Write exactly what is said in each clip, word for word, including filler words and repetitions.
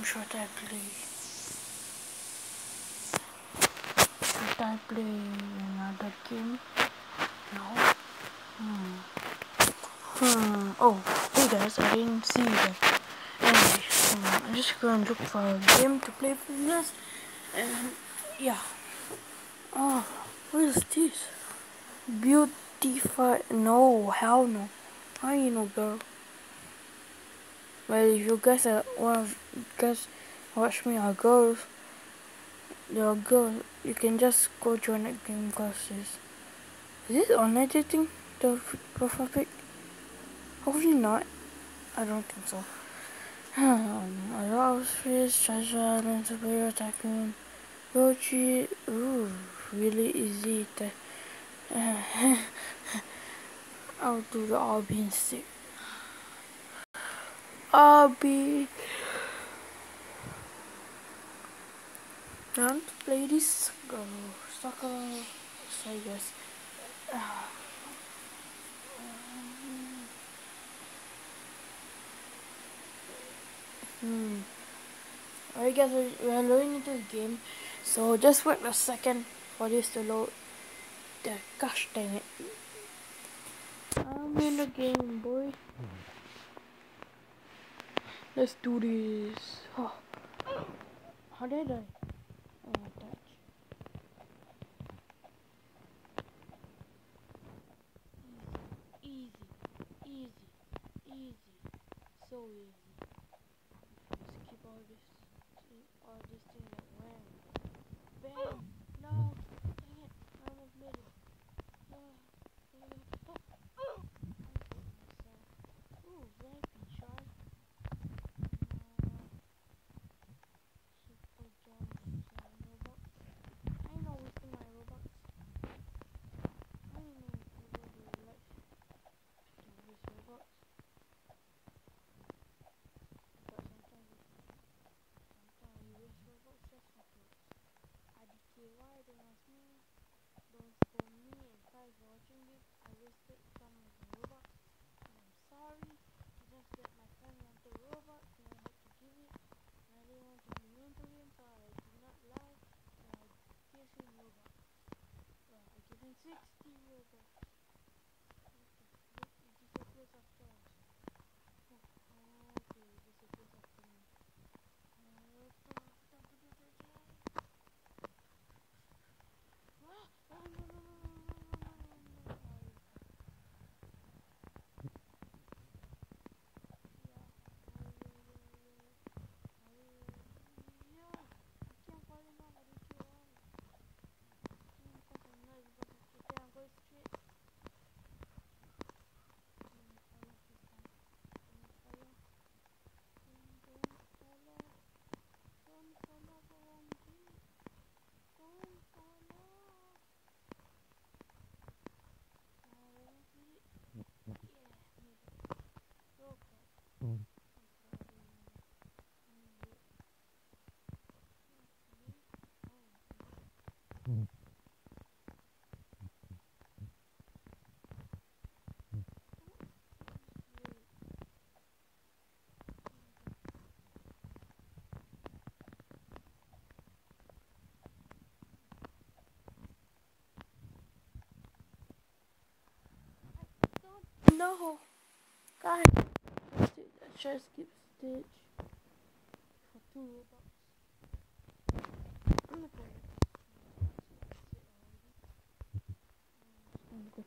should I play? Should I play another game? No. Hmm. Hmm. Oh, hey guys, I didn't see you guys. Anyway, um, I'm just going to look for a game to play for you guys. And yeah. Oh, what is this? Beautify? No, hell no. How you know, girl? Well, if you guys are one of you guys watch me are girls, you're a girl, you can just go join that game classes. Is it online dating? The profile pic? Hopefully not. I don't think so. Um, I love Fish, Treasure Island, Superhero Tycoon, Yoshi. Ooh, really easy. To, uh, I'll do the R B instead. R B. I want to play this go soccer. So I guess. Uh, hmm. Alright guys, we are loading into the game. So just wait a second for this to load. The gosh dang it. I'm in the game, boy. Let's do this. Oh. How did I? Oh, touch. Easy, easy, easy, easy. So easy. Skip all this, all this thing like wham, bam. No, dang it. I almost made it. No, no, oh. Ooh, V I P chart. Uh, super jump, seven Robux. I ain't not wasting my Robux. I ain't know people do like to waste Robux. But sometimes, sometimes you waste Robux just for clothes. I D K Y, don't ask me. Don't scold me. And guys for watching this, I wasted some of my Robux. And I'm sorry. Just that my friend wanted Robux and I had to give it. And I didn't want to be mean to him, so I did not lie. And I gave him Robux. Well, I gave him sixty Robux. Look, it disappears after us. Oh, okay, it disappears after me. Uh, ah, oh, no, no, no, no, no, no, no, no, no. No, guys, let's skip stage for two Robux. I'm not going to.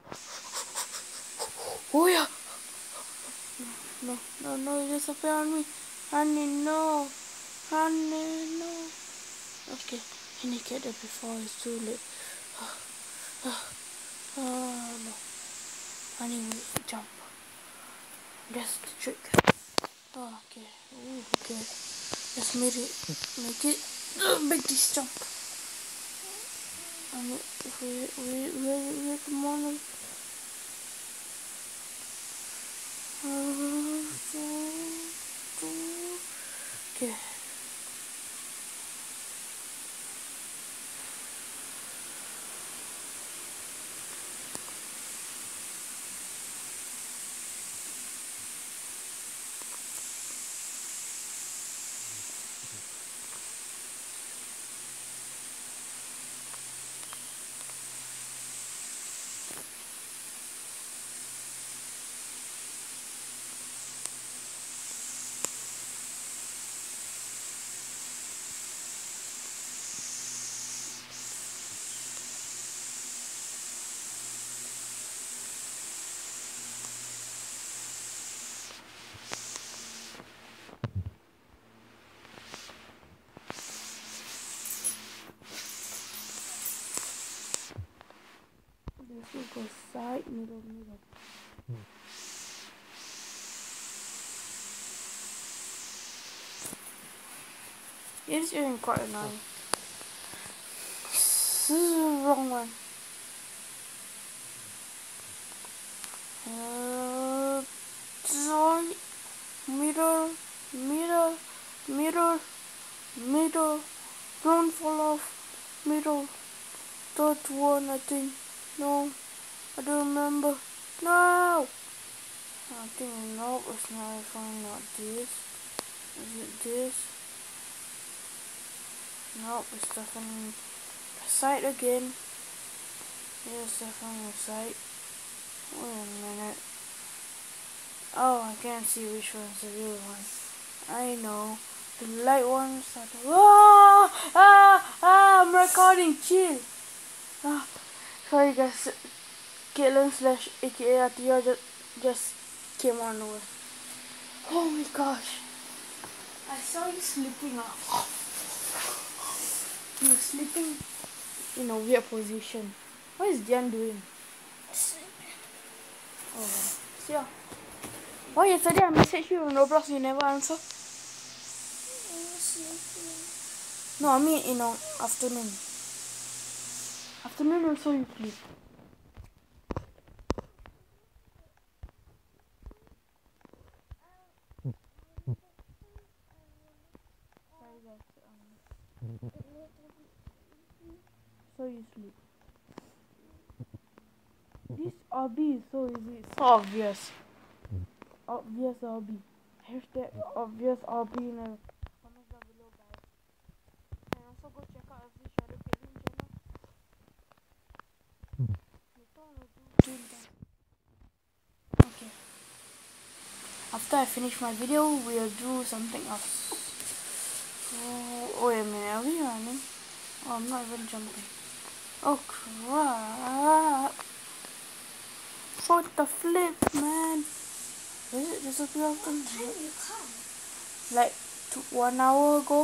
Oh yeah! No, no, no, you disappear on me. Honey, no. Honey, no. Okay, I need to get there before it's too late. Oh no. Honey, jump. That's the trick. Oh, okay. Ooh, okay. Let's make it. Make it. Uh, make this jump. I mean, wait, wait, wait, wait, come on. Okay. You go side, middle, middle. It's getting quite annoying. This is the wrong one. Uh, sorry. Middle, middle, middle, middle. Don't fall off. Middle. Third one, I think. No, I don't remember. No! I think no, it's not fine. Not this. Is it this? No, it's definitely side again. Yes, definitely side. Wait a minute. Oh, I can't see which one's the real one. I know. The light ones are the... Oh! Ah! Ah! I'm recording. Chill. Ah. Sorry guys. Caitlin slash A K A Atia just, just came on over. Oh my gosh. I saw you sleeping. You were sleeping in a weird position. What is Dian doing? Oh, yeah. Why yesterday I messaged you on Roblox, you never answer? No, I mean in the afternoon. Afternoon also you sleep. So you sleep. This hobby is so easy, so obvious. Obvious hobby. Hashtag obvious hobby in a comments down below, guys. And also go check out the Shadow Caitlin channel. Okay. After I finish my video, we'll do something else. Oh, wait a minute, are we running? Oh, I'm not even jumping. Oh crap! What the flip, man? Does it disappear often? What time you come? Like two, one hour ago.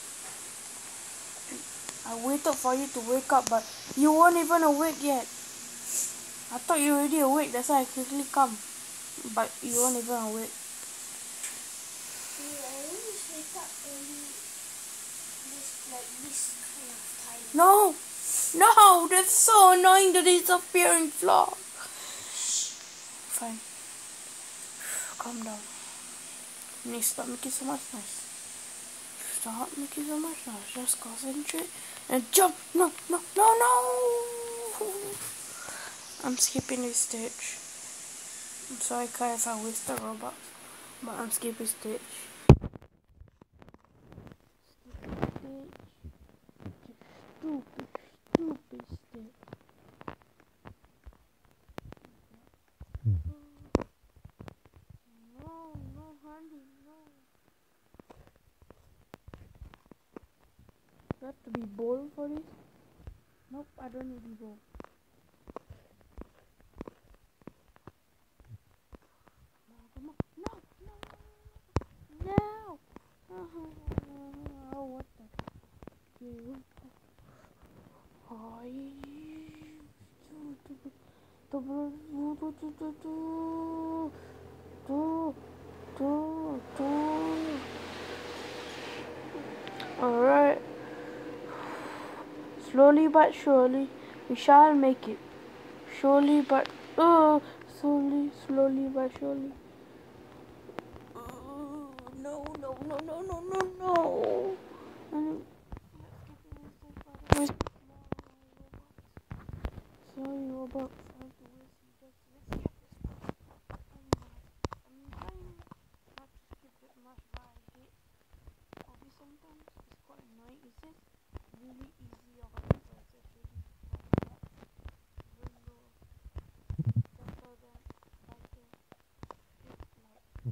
I waited for you to wake up, but you weren't even awake yet. I thought you were already awake, that's why I quickly come. But you weren't even awake. Yeah, I always wake up early. This, like this kind of time. No! No! That's so annoying, the disappearing vlog. Fine. Calm down. You need to stop making so much noise. Stop making so much noise. Just concentrate and jump. No, no, no, no! I'm skipping this stage. I'm sorry guys, I wasted Robux. But I'm skipping stage. Skipping stage. Stupid, stupid stage. No, no, honey, no. You have to be bold for this? Nope, I don't need to be bold. No, no, no, no. Oh, what the? What the? Oh, alright. Slowly but surely, we shall make it. Surely but oh, slowly, slowly but surely. Oh, no, no, no, no, no, no, no. And sorry, Robux. Sometimes it's quite annoying. Is this really easy or hard? It's actually quite hard. Even though better than I think it's like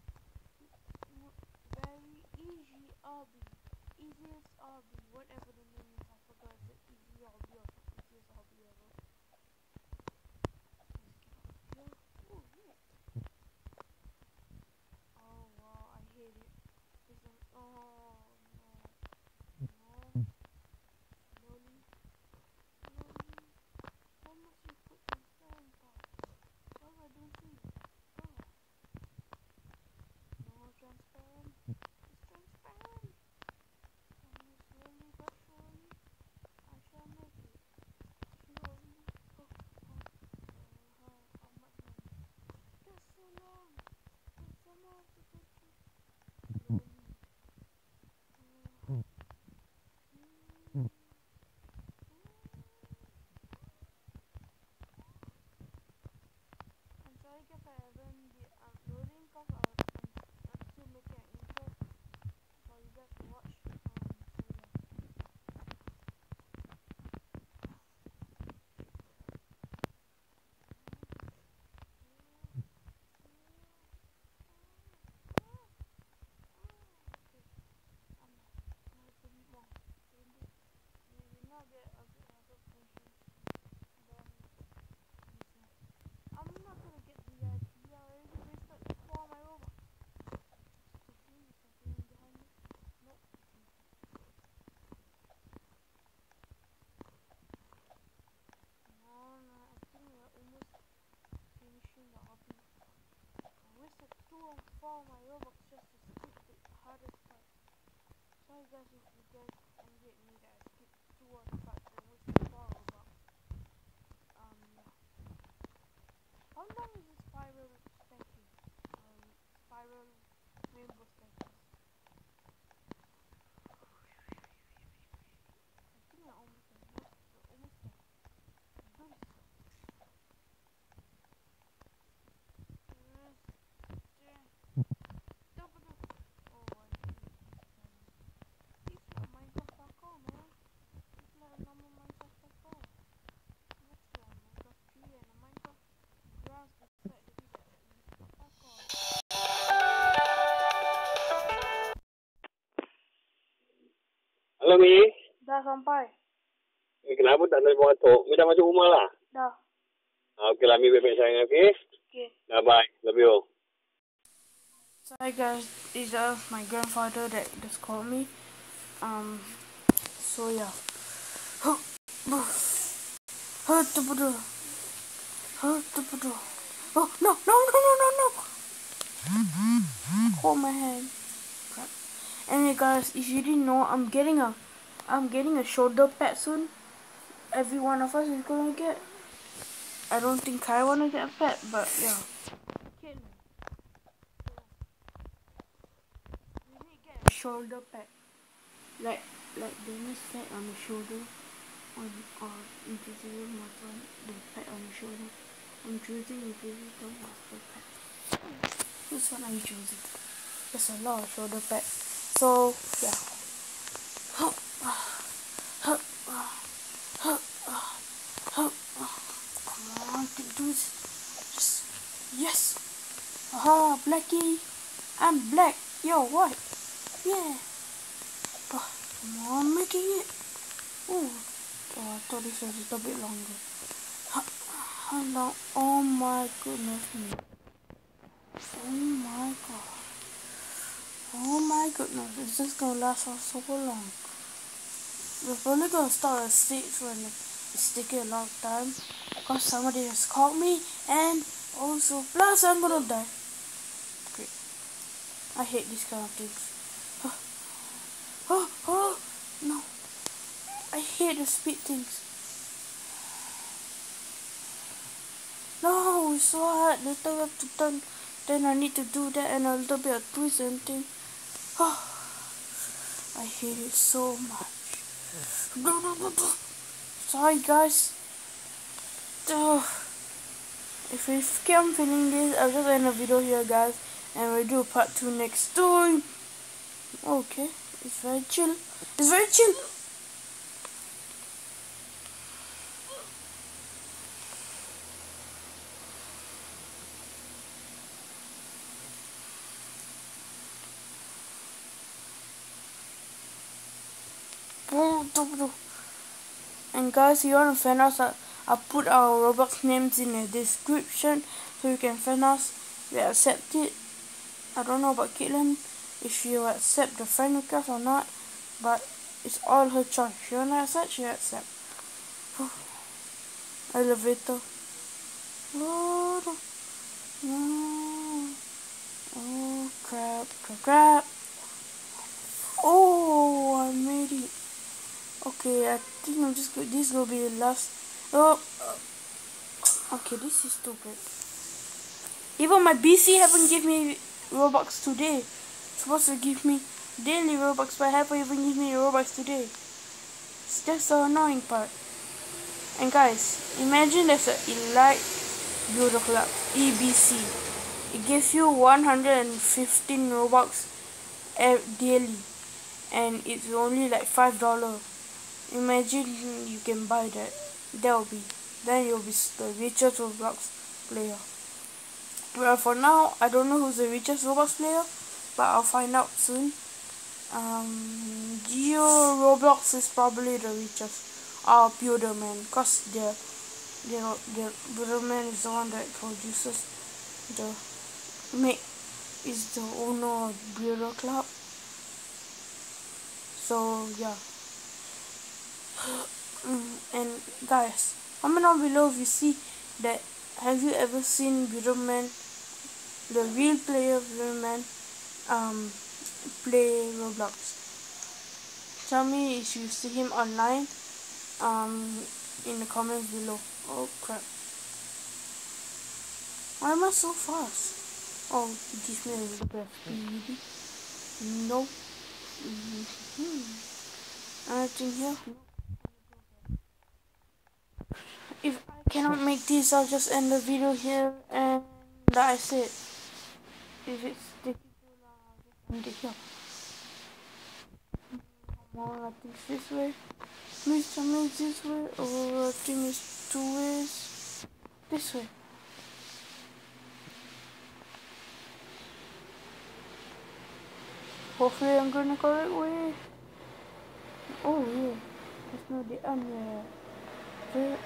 very easy hobby. Easiest hobby, whatever the name is, I forgot. It's the easy hobby or easiest hobby ever. Let's get off here. Oh, yeah. Oh wow, I hate it. It's an, oh no. No. guys if you guys angry at me that I skipped two of the parts and which is four Robux. Um, yeah. How long is this spiral staircase? Um, spiral rainbow staircase. I think I almost there. Yep, we're almost there. Nice. Yes. Yeah. Double up. Oh, I think it's like Minecraft parkour, man. It's like a normal Minecraft parkour. That's like a Minecraft tree and a Minecraft grass beside the tree that is parkour. Halo Mi, Dah sampai. Mi kenapa tak nak masuk? Mi dah masuk rumah lah. Dah. Ah, okey lah Mi, baik-baik sayang, okey? Okay. Dah bye, love you. Sorry guys, these are my grandfather that just called me. Um, so yeah. Huh, huh, tubudu. Huh, tubudu. Oh no, no, no, no, no, no. Hold my hand. Crap. Anyway guys, if you didn't know, I'm getting a, I'm getting a shoulder pad soon. Every one of us is gonna get. I don't think I wanna get a pet, but yeah. Kill me. We need to get a shoulder pad. Like, like the this pad on the shoulder, on or invisible muscle, the pad on the shoulder. I'm choosing invisible muscle pad. Which one are you choosing? There's a lot of shoulder pads. So yeah. Come on, can do it. Yes, yes. Aha, Blackie. I'm black. Yo, what? Yeah. Oh, come on, making it. Oh, oh, I thought this was a little bit longer. How long? Oh my goodness me. Oh my god. Oh my goodness. It's just gonna last for so long. We're probably gonna start a stage when it's taking a long time. Because somebody has called me and also plus I'm gonna die. Great. I hate these kind of things. Oh, oh, oh no. I hate the speed things. No, it's so hard. Later we have to turn. Then I need to do that and a little bit of twist and thing. Oh, I hate it so much. No, no, no, no. Sorry guys. Oh. If you keep on feeling this, I'll just end the video here guys. And we'll do part two next time. Okay. It's very chill. It's very chill. And guys, if you want to fan us, I'll put our Roblox names in the description so you can fan us. We accept it. I don't know about Caitlin if she will accept the friend request or not, but it's all her choice. She wanna accept, she accept. Elevator. Oh, no. Oh crap, crap, crap. Oh, I made it. Okay, I think I'm just good. This will be the last. Oh, okay, this is stupid. Even my B C haven't given me Robux today. It's supposed to give me daily Robux, but haven't even given me Robux today. It's just the annoying part. And guys, imagine there's an Elite Builder Club, E B C. It gives you one hundred fifteen Robux daily, and it's only like five dollars. Imagine you can buy that. That will be, then you'll be the richest Roblox player. Well, for now, I don't know who's the richest Roblox player, but I'll find out soon. Um, Geo Roblox is probably the richest. Or Builderman, cause the the the Builderman is the one that produces the make is the owner of Builder Club. So yeah. And guys, comment down below if you see that. Have you ever seen Builderman, the real player Builderman, um, play Roblox? Tell me if you see him online. Um, in the comments below. Oh crap! Why am I so fast? Oh, he gives me a little bit of speed. Nope. Mm-hmm. Anything here? If I cannot make this, I'll just end the video here and that's it. If it's taking too long, I'll just end it here. Come on, I think it's this way. Mister Means this way, or I think it's two ways. This way. Hopefully I'm going the correct way. Oh yeah, there's no the end yet. There.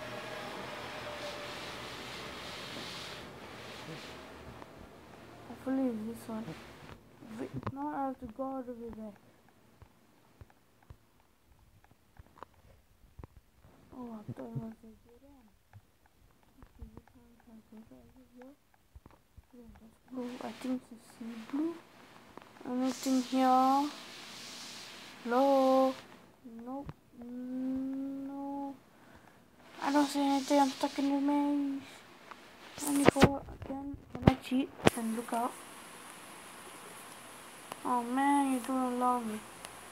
Hopefully it's this one. Wait, now I have to go all the way back. Oh, I thought it was a good end. Okay, this one can go over here. Yeah, that's blue. I think it's sea blue. Anything here? Hello? Nope. No. I don't see anything. I'm stuck in the maze. I need to go again. Can I cheat and look out? Oh man, you don't allow me.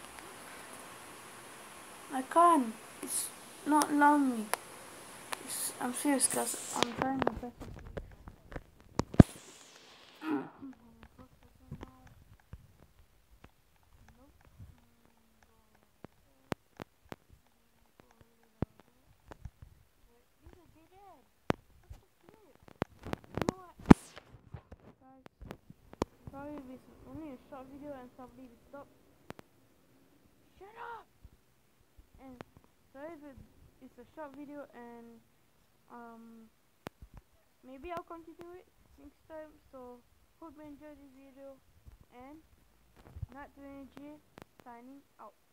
I can't. It's not allowing me. It's, I'm serious, guys. I'm trying my best. Sorry if it's only a short video and somebody will stop. Shut up! And sorry if it's a short video and um maybe I'll continue it next time. So hope you enjoyed this video and Nat twenty G signing out.